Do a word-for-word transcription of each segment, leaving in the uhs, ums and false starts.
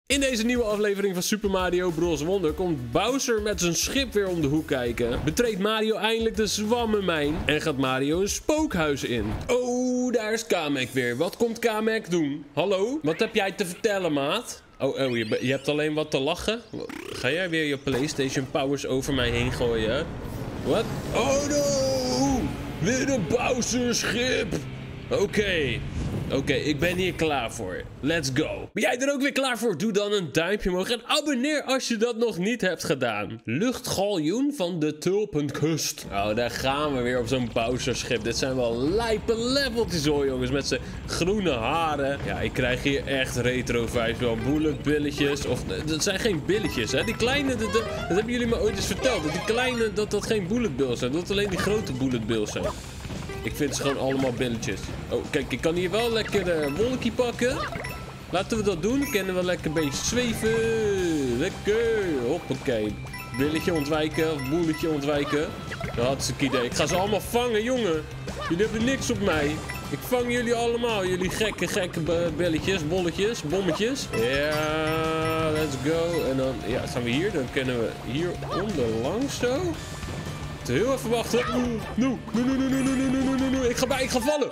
In deze nieuwe aflevering van Super Mario Bros. Wonder komt Bowser met zijn schip weer om de hoek kijken. Betreedt Mario eindelijk de zwammenmijn en gaat Mario een spookhuis in. Oh, daar is Kamek weer. Wat komt Kamek doen? Hallo? Wat heb jij te vertellen, maat? Oh, oh je, je hebt alleen wat te lachen? Ga jij weer je PlayStation powers over mij heen gooien? Wat? Oh no! Weer een Bowser schip! Oké. Okay. Oké, okay, ik ben hier klaar voor. Let's go. Ben jij er ook weer klaar voor? Doe dan een duimpje omhoog en abonneer als je dat nog niet hebt gedaan. Luchtgaljoen van de Tulpenkust. Oh, daar gaan we weer op zo'n Bowser schip. Dit zijn wel lijpe leveltjes hoor, jongens. Met zijn groene haren. Ja, ik krijg hier echt retro vibes. Wel bullet billetjes. Of, dat zijn geen billetjes, hè. Die kleine, dat, dat hebben jullie me ooit eens verteld. Dat die kleine, dat dat geen bullet bills zijn. Dat alleen die grote bullet bills zijn. Ik vind ze gewoon allemaal billetjes. Oh, kijk, ik kan hier wel lekker een wolkje pakken. Laten we dat doen. Kunnen we lekker een beetje zweven. Lekker. Hoppakee. Billetje ontwijken. Of boeletje ontwijken. Dat had ze idee. Ik ga ze allemaal vangen, jongen. Jullie hebben niks op mij. Ik vang jullie allemaal. Jullie gekke, gekke belletjes, bolletjes, bommetjes. Ja, let's go. En dan ja, gaan we hier. Dan kunnen we hier onderlangs zo. Heel even wachten. No, no, no, no, no, no, no, no, no, no. Ik ga bij, ik ga vallen.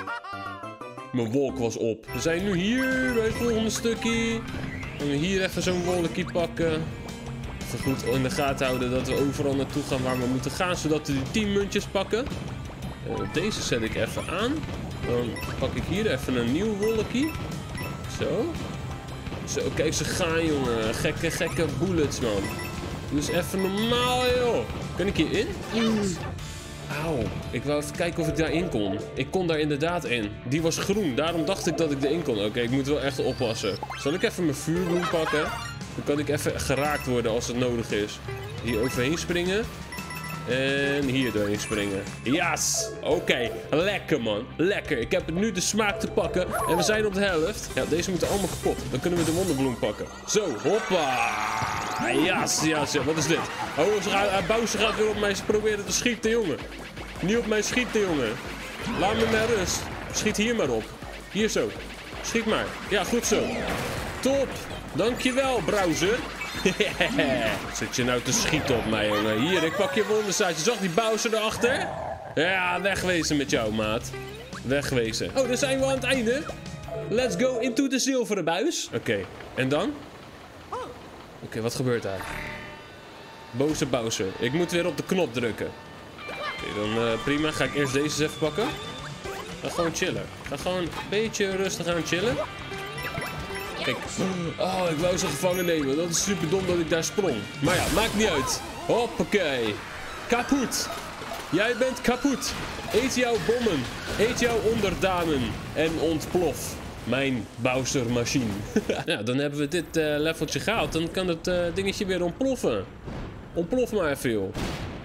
Mijn wolk was op. We zijn nu hier bij het volgende stukje. En we hier even zo'n wolkje pakken. Even goed in de gaten houden dat we overal naartoe gaan waar we moeten gaan. Zodat we die tien muntjes pakken. Uh, deze zet ik even aan. Dan pak ik hier even een nieuw wolkje. Zo. Zo, kijk ze gaan, jongen. Gekke, gekke bullets, man. Dus even normaal, joh. Kan ik hierin? Auw. Ik wou even kijken of ik daarin kon. Ik kon daar inderdaad in. Die was groen. Daarom dacht ik dat ik erin kon. Oké, okay, ik moet wel echt oppassen. Zal ik even mijn vuurbloem pakken? Dan kan ik even geraakt worden als het nodig is. Hier overheen springen. En hier doorheen springen. Yes! Oké. Okay. Lekker, man. Lekker. Ik heb nu de smaak te pakken. En we zijn op de helft. Ja, deze moeten allemaal kapot. Dan kunnen we de wonderbloem pakken. Zo. Hoppa. Yes, yes, ja. Wat is dit? Oh, ze gaat, Bowser gaat weer op mij proberen te schieten, jongen. Niet op mij schieten, jongen. Laat me met rust. Schiet hier maar op. Hier zo. Schiet maar. Ja, goed zo. Top. Dankjewel, Bowser. Zit je nou te schieten op mij, jongen? Hier, ik pak je wonderzaadje. Zag die Bowser erachter? Ja, wegwezen met jou, maat. Wegwezen. Oh, dan zijn we aan het einde. Let's go into the zilveren buis. Oké, okay. En dan? Oké, okay, wat gebeurt daar? Boze Bowser. Ik moet weer op de knop drukken. Oké, okay, dan uh, prima. Ga ik eerst deze eens even pakken. Ga gewoon chillen. Ga gewoon een beetje rustig aan chillen. Kijk. Oh, ik wou ze gevangen nemen. Dat is super dom dat ik daar sprong. Maar ja, maakt niet uit. Hoppakee. Kapot. Jij bent kapot. Eet jouw bommen. Eet jouw onderdanen. En ontplof. Mijn Bowser machine. Ja, dan hebben we dit uh, leveltje gehaald. Dan kan het uh, dingetje weer ontploffen. Ontplof maar even, joh.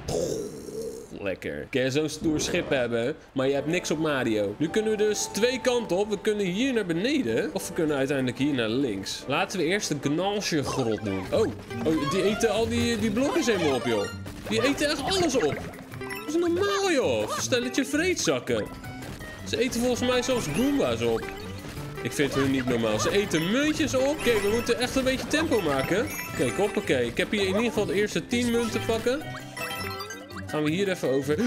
Lekker. Kun je zo'n stoer schip hebben, maar je hebt niks op Mario. Nu kunnen we dus twee kanten op. We kunnen hier naar beneden. Of we kunnen uiteindelijk hier naar links. Laten we eerst de Gnasje grot doen. Oh, oh die eten al die, die blokjes helemaal op, joh. Die eten echt alles op. Dat is normaal, joh. Stelletje vreedzakken. Ze eten volgens mij zelfs Goomba's op. Ik vind hun niet normaal. Ze eten muntjes op. Kijk, we moeten echt een beetje tempo maken. Kijk, hoppakee. Ik heb hier in ieder geval de eerste tien munten pakken. Gaan we hier even over.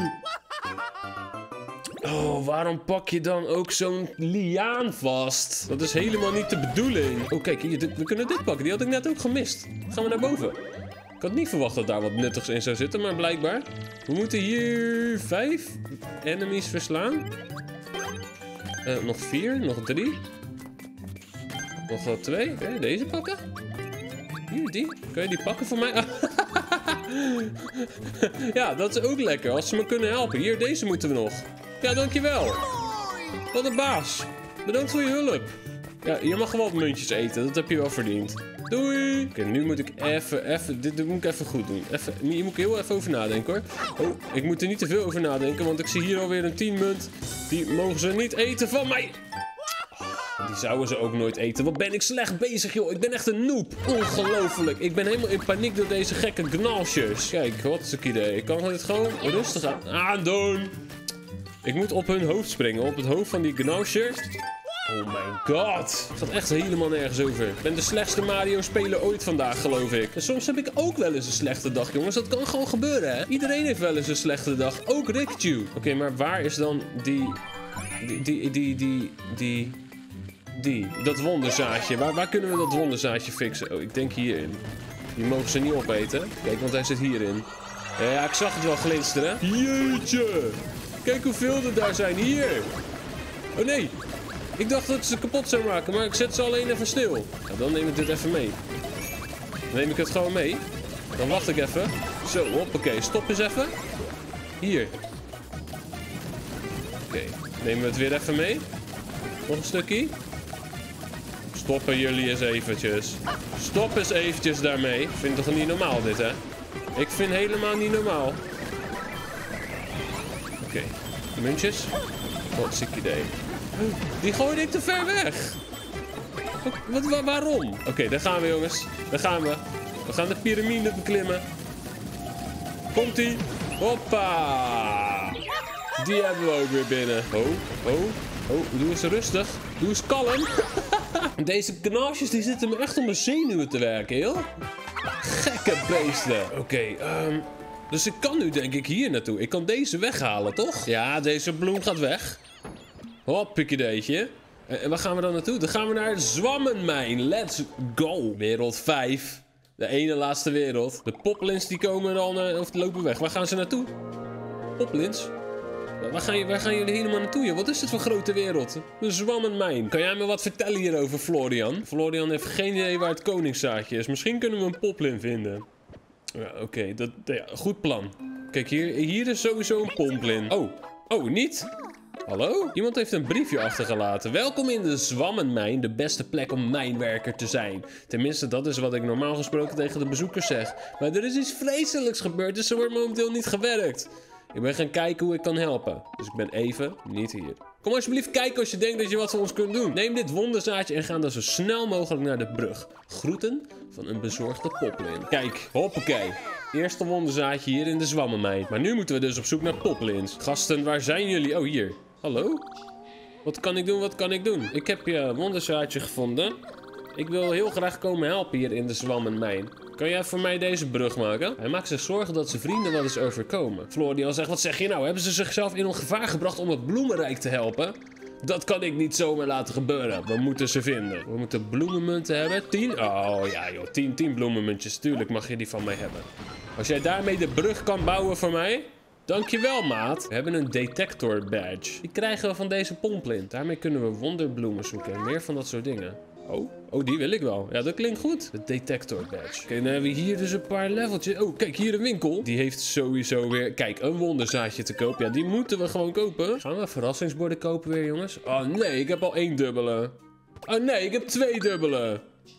Oh, waarom pak je dan ook zo'n liaan vast? Dat is helemaal niet de bedoeling. Oh, kijk, hier, we kunnen dit pakken. Die had ik net ook gemist. Gaan we naar boven. Ik had niet verwacht dat daar wat nuttigs in zou zitten, maar blijkbaar. We moeten hier vijf enemies verslaan. Uh, nog vier, nog drie. Nog wel twee. Kan je deze pakken? Hier, die. Kan je die pakken voor mij? Ja, dat is ook lekker. Als ze me kunnen helpen. Hier, deze moeten we nog. Ja, dankjewel. Wat een baas. Bedankt voor je hulp. Ja, je mag wel wat muntjes eten. Dat heb je wel verdiend. Doei. Oké, okay, nu moet ik even, even, dit, dit moet ik even goed doen. Even, hier moet ik heel even over nadenken, hoor. Oh, ik moet er niet te veel over nadenken, want ik zie hier alweer een tien munt. Die mogen ze niet eten van mij. Die zouden ze ook nooit eten. Wat ben ik slecht bezig, joh. Ik ben echt een noob. Ongelooflijk. Ik ben helemaal in paniek door deze gekke gnalsjes. Kijk, wat is het idee? Ik kan het gewoon rustig aan aandoen. Ik moet op hun hoofd springen. Op het hoofd van die gnalsjes. Oh mijn god. Het gaat echt helemaal nergens over. Ik ben de slechtste Mario-speler ooit vandaag, geloof ik. En soms heb ik ook wel eens een slechte dag, jongens. Dat kan gewoon gebeuren, hè. Iedereen heeft wel eens een slechte dag. Ook Rikju. Oké, okay, maar waar is dan die... Die, die, die, die, die... Die. Dat wonderzaadje. Waar, waar kunnen we dat wonderzaadje fixen? Oh, ik denk hierin. Die mogen ze niet opeten. Kijk, want hij zit hierin. Ja, ik zag het wel glinsteren. Jeetje. Kijk hoeveel er daar zijn. Hier. Oh nee. Ik dacht dat ik ze kapot zou maken, maar ik zet ze alleen even stil. Nou, dan neem ik dit even mee. Dan neem ik het gewoon mee. Dan wacht ik even. Zo, hoppakee. Stop eens even. Hier. Oké. Okay. Nemen we het weer even mee. Nog een stukje. Stoppen jullie eens eventjes. Stop eens eventjes daarmee. Ik vind het toch niet normaal dit, hè? Ik vind helemaal niet normaal. Oké. Okay. Muntjes. Wat een ziek idee. Die gooide ik te ver weg. Wat, wat, waarom? Oké, okay, daar gaan we, jongens. Daar gaan we. We gaan de piramide beklimmen. Komt-ie. Hoppa. Die hebben we ook weer binnen. Oh, oh, oh. Doe eens rustig. Doe eens kalm. Deze knasjes die zitten me echt om mijn zenuwen te werken, joh. Gekke beesten. Oké, okay, um, dus ik kan nu denk ik hier naartoe. Ik kan deze weghalen, toch? Ja, deze bloem gaat weg. Hoppakedeetje. En waar gaan we dan naartoe? Dan gaan we naar Zwammenmijn. Let's go. Wereld vijf. De ene laatste wereld. De poplins die komen dan, uh, of lopen weg. Waar gaan ze naartoe? Poplins? Waar gaan, je, waar gaan jullie helemaal naartoe? Joh? Wat is dit voor grote wereld? De Zwammenmijn. Kan jij me wat vertellen hierover, Florian? Florian heeft geen idee waar het koningszaadje is. Misschien kunnen we een poplin vinden. Ja, oké. Okay, dat, ja, goed plan. Kijk, hier, hier is sowieso een pomplin. Oh, oh, niet? Hallo? Iemand heeft een briefje achtergelaten. Welkom in de Zwammenmijn, de beste plek om mijnwerker te zijn. Tenminste, dat is wat ik normaal gesproken tegen de bezoekers zeg. Maar er is iets vreselijks gebeurd, dus er wordt momenteel niet gewerkt. Ik ben gaan kijken hoe ik kan helpen. Dus ik ben even niet hier. Kom alsjeblieft kijken als je denkt dat je wat voor ons kunt doen. Neem dit wonderzaadje en ga dan zo snel mogelijk naar de brug. Groeten van een bezorgde poplin. Kijk, hoppakee. Eerste wonderzaadje hier in de Zwammenmijn. Maar nu moeten we dus op zoek naar poplins. Gasten, waar zijn jullie? Oh, hier. Hallo? Wat kan ik doen? Wat kan ik doen? Ik heb je wonderzaadje gevonden. Ik wil heel graag komen helpen hier in de Zwammenmijn. Kan jij voor mij deze brug maken? Hij maakt zich zorgen dat zijn vrienden wel eens overkomen. Florian zegt, wat zeg je nou? Hebben ze zichzelf in gevaar gebracht om het bloemenrijk te helpen? Dat kan ik niet zomaar laten gebeuren. We moeten ze vinden. We moeten bloemenmunten hebben. Tien? Oh ja joh, tien, tien bloemenmuntjes. Tuurlijk mag je die van mij hebben. Als jij daarmee de brug kan bouwen voor mij... Dankjewel, maat. We hebben een detector badge. Die krijgen we van deze pomplin. Daarmee kunnen we wonderbloemen zoeken. Meer van dat soort dingen. Oh, oh, die wil ik wel. Ja, dat klinkt goed. De detector badge. Oké, dan hebben we hier dus een paar leveltjes. Oh, kijk, hier een winkel. Die heeft sowieso weer... Kijk, een wonderzaadje te koop. Ja, die moeten we gewoon kopen. Gaan we verrassingsborden kopen weer, jongens? Oh, nee, ik heb al één dubbele. Oh, nee, ik heb twee dubbele.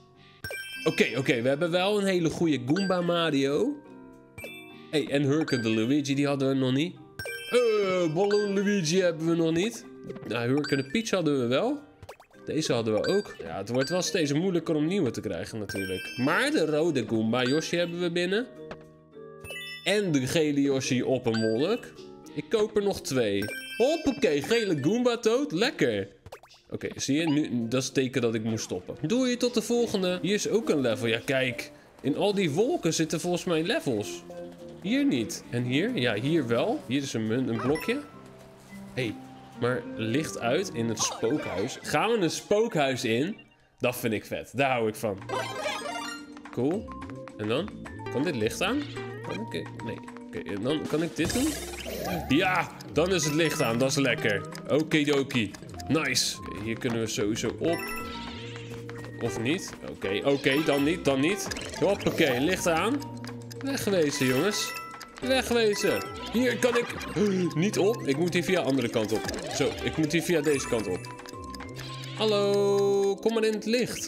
Oké, okay, oké, okay, we hebben wel een hele goede Goomba Mario. Hey, en Hurken de Luigi, die hadden we nog niet. Uh, Balloon Luigi hebben we nog niet. Nou, Hurken de Peach hadden we wel. Deze hadden we ook. Ja, het wordt wel steeds moeilijker om nieuwe te krijgen natuurlijk. Maar de rode Goomba Yoshi hebben we binnen. En de gele Yoshi op een wolk. Ik koop er nog twee. Hoppakee, gele Goomba Toad. Lekker. Oké, okay, zie je? Nu, dat is het teken dat ik moet stoppen. Doei, je tot de volgende. Hier is ook een level. Ja, kijk. In al die wolken zitten volgens mij levels. Hier niet. En hier? Ja, hier wel. Hier is een, een blokje. Hé, hey, maar licht uit in het spookhuis. Gaan we een spookhuis in? Dat vind ik vet. Daar hou ik van. Cool. En dan? Kan dit licht aan? Oké, okay. Nee. Oké, okay. En dan kan ik dit doen? Ja, dan is het licht aan. Dat is lekker. Okidoki. Nice. Okay, hier kunnen we sowieso op. Of niet? Oké, okay. oké, okay, dan niet, dan niet. Hoppakee, licht aan. Wegwezen, jongens. Wegwezen. Hier kan ik... Niet op. Ik moet hier via de andere kant op. Zo, ik moet hier via deze kant op. Hallo, kom maar in het licht.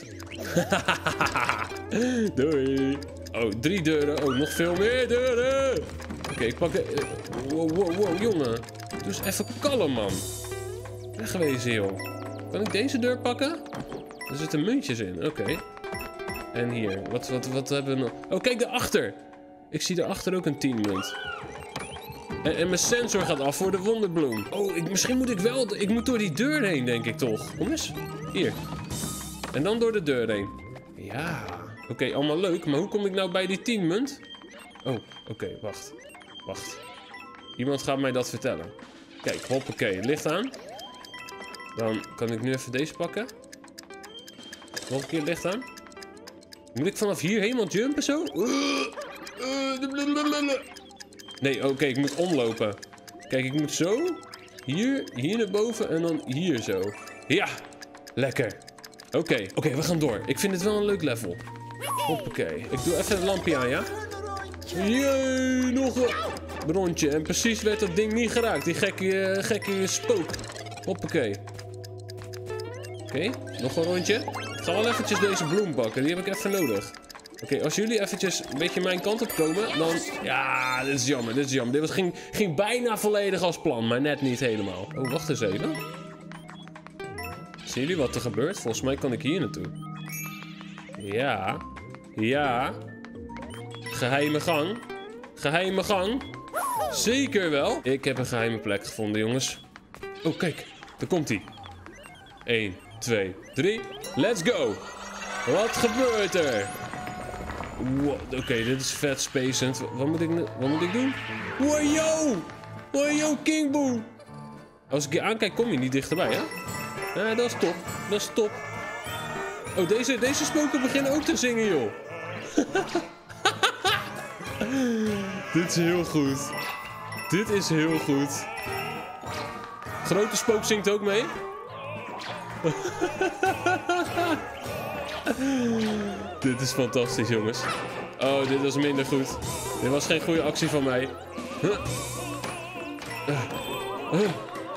Doei. Oh, drie deuren. Oh, nog veel meer deuren. Oké, okay, ik pak de... Wow, wow, wow, jongen. Doe eens even kalm, man. Wegwezen, joh. Kan ik deze deur pakken? Er zitten muntjes in. Oké. Okay. En hier. Wat, wat, wat hebben we nog? Oh, kijk daarachter. Ik zie daarachter ook een tien munt. En, en mijn sensor gaat af voor de wonderbloem. Oh, ik, misschien moet ik wel... Ik moet door die deur heen, denk ik toch. Kom eens. Hier. En dan door de deur heen. Ja. Oké, okay, allemaal leuk. Maar hoe kom ik nou bij die tien munt? Oh, oké. Okay, wacht. Wacht. Iemand gaat mij dat vertellen. Kijk, hoppakee. Licht aan. Dan kan ik nu even deze pakken. Nog een keer licht aan. Moet ik vanaf hier helemaal jumpen zo? Nee, oké, okay, ik moet omlopen. Kijk, ik moet zo. Hier, hier naar boven en dan hier zo. Ja, lekker. Oké, okay, oké, okay, we gaan door. Ik vind het wel een leuk level. Hoppakee. Ik doe even het lampje aan, ja? Jee, nog een rondje. En precies werd dat ding niet geraakt. Die gekke, gekke spook. Hoppakee. Oké, okay, nog een rondje. Ik ga wel eventjes deze bloem pakken. Die heb ik even nodig. Oké, okay, als jullie eventjes een beetje mijn kant op komen, dan... Ja, dit is jammer, dit is jammer. Dit was, ging, ging bijna volledig als plan, maar net niet helemaal. Oh, wacht eens even. Zien jullie wat er gebeurt? Volgens mij kan ik hier naartoe. Ja. Ja. Geheime gang. Geheime gang. Zeker wel. Ik heb een geheime plek gevonden, jongens. Oh, kijk. Daar komt hij. één, twee, drie. Let's go. Wat gebeurt er? Wow, oké, okay, dit is vet spacend. Wat moet ik, wat moet ik doen? Wow, yo! Wow, yo, King Boo! Als ik je aankijk, kom je niet dichterbij, hè? Ja, dat is top. Dat is top. Oh, deze, deze spoken beginnen ook te zingen, joh. Dit is heel goed. Dit is heel goed. Grote spook zingt ook mee. Dit is fantastisch, jongens. Oh, dit was minder goed. Dit was geen goede actie van mij. Huh. Uh. Uh.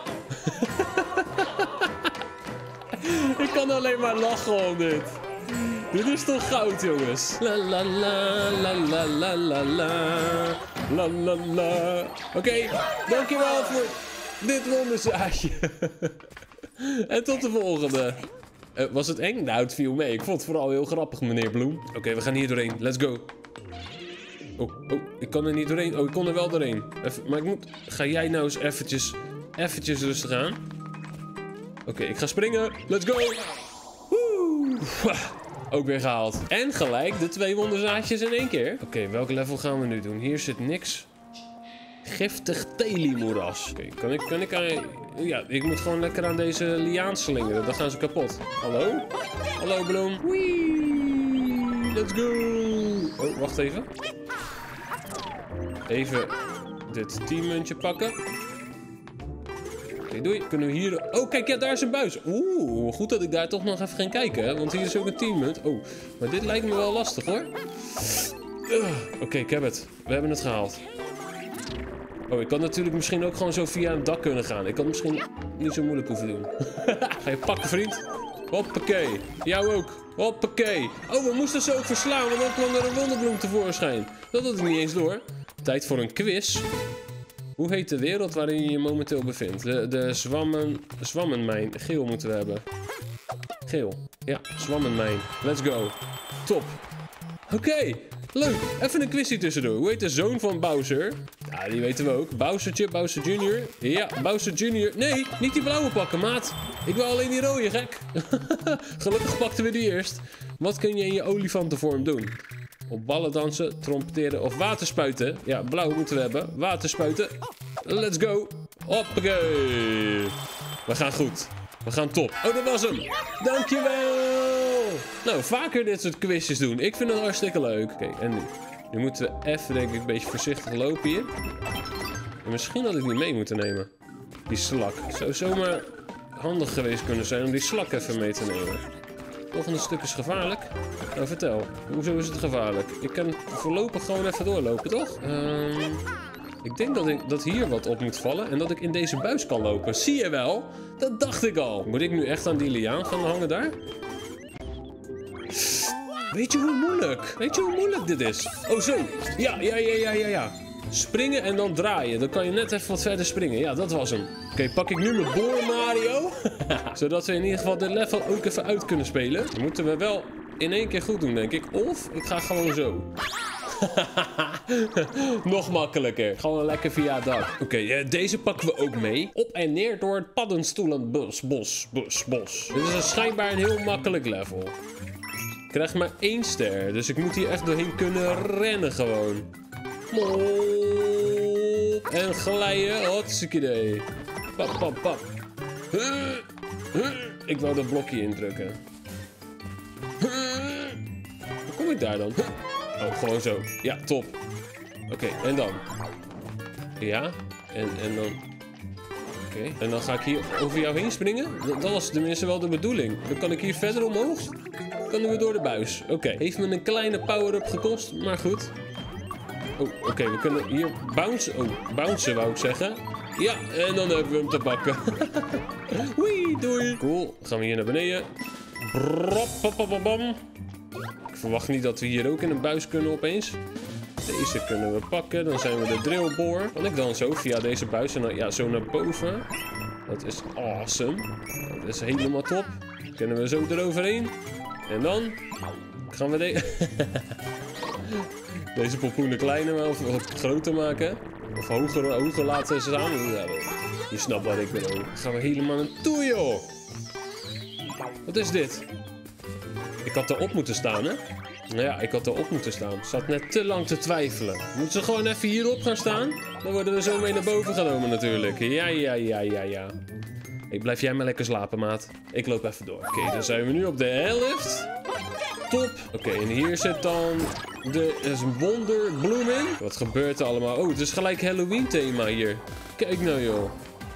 Ik kan alleen maar lachen om dit. Dit is toch goud, jongens. La la la la la la la la. La la la. Oké, okay, dankjewel voor dit wonderzaadje. En tot de volgende. Uh, was het eng? Nou, het viel mee. Ik vond het vooral heel grappig, meneer Bloem. Oké, okay, we gaan hier doorheen. Let's go. Oh, oh, ik kan er niet doorheen. Oh, ik kon er wel doorheen. Even, maar ik moet... Ga jij nou eens eventjes... Eventjes rustig aan. Oké, okay, ik ga springen. Let's go. Woe. Ook weer gehaald. En gelijk de twee wonderzaadjes in één keer. Oké, okay, welk level gaan we nu doen? Hier zit niks. Giftig telimoeras. Oké, okay, kan ik... Kan ik aan... Ja, ik moet gewoon lekker aan deze liaan slingeren. Dan gaan ze kapot. Hallo? Hallo, Bloem. Wee. Let's go. Oh, wacht even. Even dit teammuntje pakken. Oké, okay, doei. Kunnen we hier... Oh, kijk, ja, daar is een buis. Oeh, goed dat ik daar toch nog even ging kijken, hè? Want hier is ook een teammunt. Oh, maar dit lijkt me wel lastig, hoor. Uh, Oké, okay, ik heb het. We hebben het gehaald. Oh, ik had natuurlijk misschien ook gewoon zo via een dak kunnen gaan. Ik had misschien niet zo moeilijk hoeven doen. Ga je pakken, vriend? Hoppakee. Jou ook. Hoppakee. Oh, we moesten ze ook verslaan, want dan kwam er een wonderbloem tevoorschijn. Dat had ik niet eens door. Tijd voor een quiz. Hoe heet de wereld waarin je je momenteel bevindt? De, de zwammen, zwammenmijn. Geel moeten we hebben. Geel. Ja, zwammenmijn. Let's go. Top. Oké. Okay. Leuk, even een quizje tussendoor. Hoe heet de zoon van Bowser? Ja, die weten we ook. Bowsertje, Bowser junior Ja, Bowser junior Nee, niet die blauwe pakken, maat. Ik wil alleen die rode, gek. Gelukkig pakten we die eerst. Wat kun je in je olifantenvorm doen? Op ballen dansen, trompeteren of waterspuiten? Ja, blauw moeten we hebben. Waterspuiten. Let's go. Hoppakee. We gaan goed. We gaan top. Oh, dat was hem. Dankjewel. Nou, vaker dit soort quizjes doen. Ik vind het hartstikke leuk. Oké, okay, en nu? Nu moeten we even, denk ik, een beetje voorzichtig lopen hier. En misschien had ik die mee moeten nemen. Die slak. Zou zomaar handig geweest kunnen zijn om die slak even mee te nemen. Volgende stuk is gevaarlijk. Nou, vertel. Hoezo is het gevaarlijk? Ik kan voorlopig gewoon even doorlopen, toch? Um, ik denk dat, ik, dat hier wat op moet vallen en dat ik in deze buis kan lopen. Zie je wel? Dat dacht ik al. Moet ik nu echt aan die liaan gaan hangen daar? Weet je hoe moeilijk? Weet je hoe moeilijk dit is? Oh, zo. Ja, ja, ja, ja, ja, ja. Springen en dan draaien. Dan kan je net even wat verder springen. Ja, dat was hem. Oké, okay, pak ik nu mijn boor Mario. Zodat we in ieder geval dit level ook even uit kunnen spelen. Dat moeten we wel in één keer goed doen, denk ik. Of ik ga gewoon zo. Nog makkelijker. Gewoon lekker via het dak. Oké, okay, uh, deze pakken we ook mee. Op en neer door het paddenstoelend bos, bos, bos, bos. Dit is een schijnbaar een heel makkelijk level. Ik krijg maar één ster, dus ik moet hier echt doorheen kunnen rennen gewoon. En glijden, hartstikke idee. Pap, pap, pap. Ik wou dat blokje indrukken. Hoe kom ik daar dan? Oh, gewoon zo. Ja, top. Oké, okay, en dan? Ja, en, en dan... Oké, okay. En dan ga ik hier over jou heen springen? Dat, dat was tenminste wel de bedoeling. Dan kan ik hier verder omhoog. Kunnen we door de buis. Oké, okay. Heeft me een kleine power-up gekost, maar goed. Oh, oké, okay. We kunnen hier bouncen. Oh, bouncen wou ik zeggen. Ja, en dan hebben we hem te pakken. Wee, doei. Cool, gaan we hier naar beneden. Bam. Ik verwacht niet dat we hier ook in een buis kunnen opeens. Deze kunnen we pakken. Dan zijn we de drillboor. Kan ik dan zo via deze buis en dan, ja, zo naar boven. Dat is awesome. Dat is helemaal top. Kunnen we zo eroverheen. En dan gaan we de deze pompoenen kleiner of, of groter maken. Of hoger, hoger laten staan. Ja, je snapt wat ik bedoel. Gaan we helemaal naartoe, joh. Wat is dit? Ik had erop moeten staan, hè? Nou ja, ik had erop moeten staan. Ik zat net te lang te twijfelen. Moeten ze gewoon even hierop gaan staan? Dan worden we zo mee naar boven genomen natuurlijk. Ja, ja, ja, ja, ja. Hey, blijf jij maar lekker slapen, maat. Ik loop even door. Oké, okay, dan zijn we nu op de helft. Top. Oké, okay, en hier zit dan de is een wonderbloem in. Wat gebeurt er allemaal? Oh, het is gelijk Halloween thema hier. Kijk nou, joh.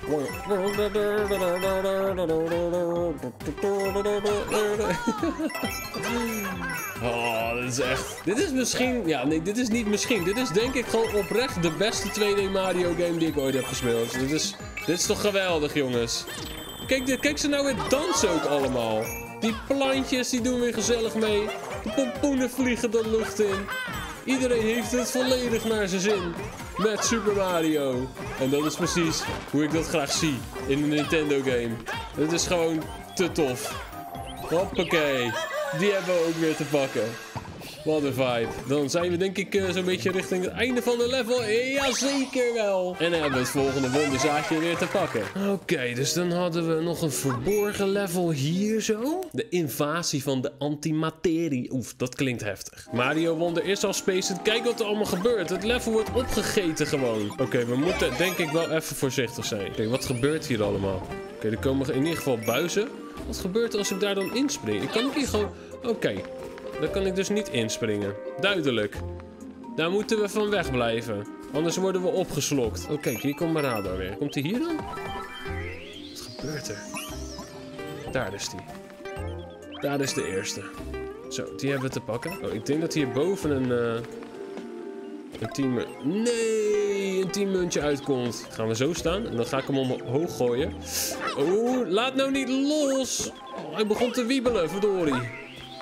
Oh, dit is echt... Dit is misschien... Ja, nee, dit is niet misschien. Dit is denk ik gewoon oprecht de beste twee D Mario game die ik ooit heb gespeeld. Dit is, dit is toch geweldig, jongens. Kijk, kijk ze nou weer dansen ook allemaal. Die plantjes, die doen weer gezellig mee. De pompoenen vliegen de lucht in. Iedereen heeft het volledig naar zijn zin. Met Super Mario. En dat is precies hoe ik dat graag zie in een Nintendo game. Het is gewoon te tof. Hoppakee. Die hebben we ook weer te pakken. Wat een vibe. Dan zijn we denk ik uh, zo'n beetje richting het einde van de level. Jazeker wel. En dan hebben we het volgende wonderzaadje weer te pakken. Oké, okay, dus dan hadden we nog een verborgen level hier zo. De invasie van de antimaterie. Oef, dat klinkt heftig. Mario Wonder is al spaced. Kijk wat er allemaal gebeurt. Het level wordt opgegeten gewoon. Oké, okay, we moeten denk ik wel even voorzichtig zijn. Oké, okay, wat gebeurt hier allemaal? Oké, okay, er komen in ieder geval buizen. Wat gebeurt er als ik daar dan inspring? Ik kan hier gewoon... Oké. Okay. Daar kan ik dus niet inspringen. Duidelijk. Daar moeten we van weg blijven. Anders worden we opgeslokt. Oh, kijk, hier komt mijn radar weer. Komt hij hier dan? Wat gebeurt er? Daar is die. Daar is de eerste. Zo, die hebben we te pakken. Oh, ik denk dat hier boven een... Uh, een tien... Nee, een tien muntje uitkomt. Gaan we zo staan. En dan ga ik hem omhoog gooien. Oh, laat nou niet los. Oh, hij begon te wiebelen, verdorie.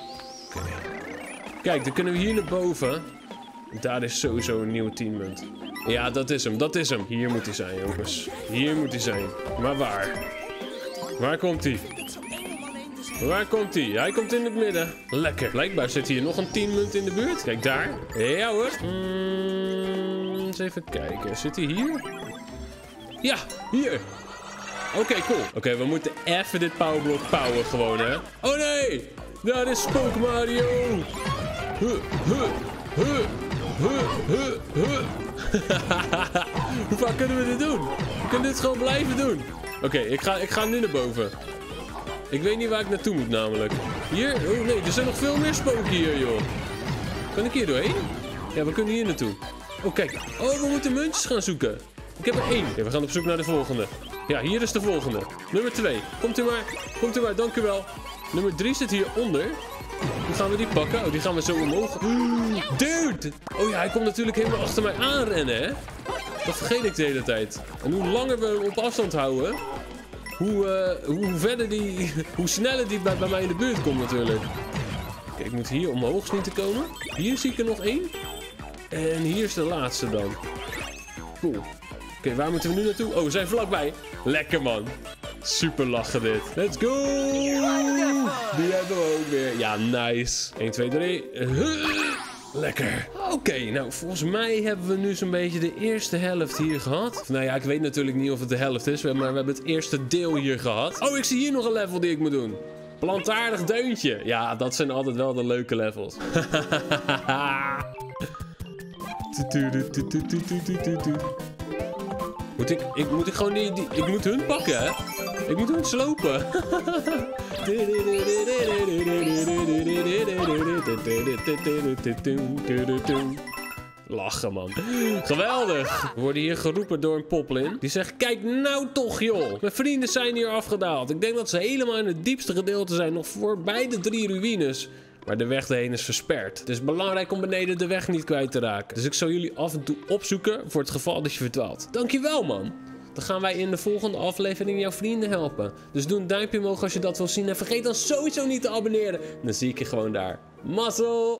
Kijk, dan kunnen we hier naar boven. Daar is sowieso een nieuwe tien munt. Ja, dat is hem, dat is hem. Hier moet hij zijn, jongens. Hier moet hij zijn. Maar waar? Waar komt hij? Waar komt hij? Hij komt in het midden. Lekker. Blijkbaar zit hier nog een tien munt in de buurt. Kijk daar. Ja hoor. Mm, eens even kijken. Zit hij hier? Ja, hier. Oké, okay, cool. Oké, okay, we moeten even dit powerblok power gewoon, hè. Oh nee! Daar is Spook Mario! Huh, huh, huh, huh, huh, huh. Hoe vaak kunnen we dit doen? We kunnen dit gewoon blijven doen. Oké, okay, ik, ga, ik ga nu naar boven. Ik weet niet waar ik naartoe moet namelijk. Hier? Oh nee, er zijn nog veel meer spoken hier, joh. Kan ik hier doorheen? Ja, we kunnen hier naartoe. Oh, kijk. Oh, we moeten muntjes gaan zoeken. Ik heb er één. Okay, we gaan op zoek naar de volgende. Ja, hier is de volgende. Nummer twee. Komt u maar. Komt u maar, dank u wel. Nummer drie zit hieronder. Hoe gaan we die pakken? Oh, die gaan we zo omhoog. Dude! Oh ja, hij komt natuurlijk helemaal achter mij aanrennen, hè? Dat vergeet ik de hele tijd. En hoe langer we hem op afstand houden, hoe, uh, hoe verder die... Hoe sneller die bij, bij mij in de buurt komt natuurlijk. Kijk, ik moet hier omhoog zien te komen. Hier zie ik er nog één. En hier is de laatste dan. Cool. Oké, okay, waar moeten we nu naartoe? Oh, we zijn vlakbij. Lekker, man. Super lachen dit. Let's go! Die hebben we ook weer. Ja, nice. één, twee, drie. Lekker. Oké, okay, nou volgens mij hebben we nu zo'n beetje de eerste helft hier gehad. Of, nou ja, ik weet natuurlijk niet of het de helft is, maar we hebben het eerste deel hier gehad. Oh, ik zie hier nog een level die ik moet doen. Plantaardig deuntje. Ja, dat zijn altijd wel de leuke levels. Moet ik, ik, moet ik gewoon die, die... Ik moet hun pakken, hè? Ik moet hun slopen. Lachen, man. Geweldig. We worden hier geroepen door een poplin. Die zegt, kijk nou toch, joh. Mijn vrienden zijn hier afgedaald. Ik denk dat ze helemaal in het diepste gedeelte zijn. Nog voorbij de drie ruïnes. Maar de weg erheen is versperd. Het is belangrijk om beneden de weg niet kwijt te raken. Dus ik zal jullie af en toe opzoeken voor het geval dat je verdwaalt. Dankjewel, man. Dan gaan wij in de volgende aflevering jouw vrienden helpen. Dus doe een duimpje omhoog als je dat wil zien. En vergeet dan sowieso niet te abonneren. Dan zie ik je gewoon daar. Mazzel!